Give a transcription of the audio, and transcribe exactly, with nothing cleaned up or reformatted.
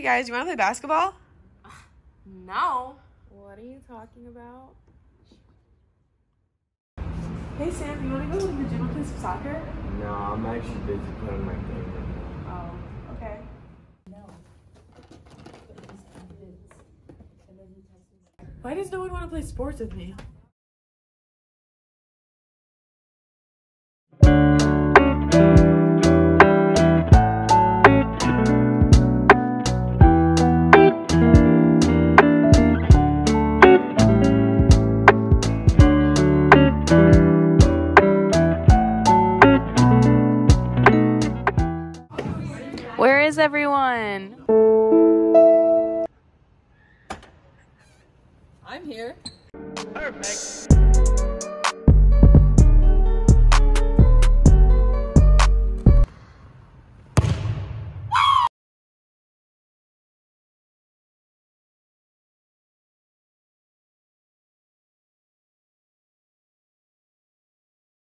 guys, you want to play basketball? No. What are you talking about? Hey Sam, you want to go to the gym and play some soccer? No, I'm actually busy playing my game right now. Oh, okay. Why does no one want to play sports with me? Where is everyone? I'm here. Perfect.